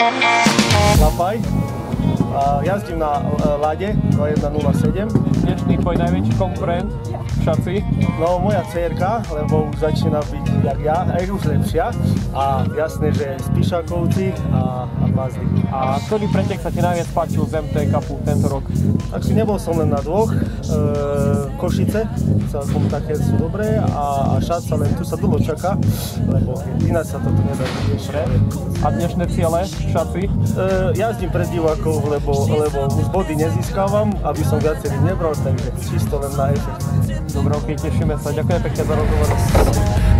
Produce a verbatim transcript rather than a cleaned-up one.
Lapaj. Jazdím na Lade dva jedna nula sedem. Dnešný tvoj najväčší konkurent v šaci? No moja dcérka, lebo už začína byť jak ja, aj už lepšia. A jasné, že Spišákovci a, a Mazdy. A ktorý pretek sa ti najviac páčil z em té Cupu tento rok? Takže nebol som len na dvoch. E, Košice, celkom také sú dobré a, a Šaca, len tu sa dlho čaká, lebo ináč sa toto nedá vyriešiť. A dnešné ciele v šaci? E, jazdím pred divákov, lebo, lebo už body nezískavam, aby som viacerých nebral, takže čisto len na efekt. Dobre, ok, tešíme sa. Ďakujem pekne za rozhovor.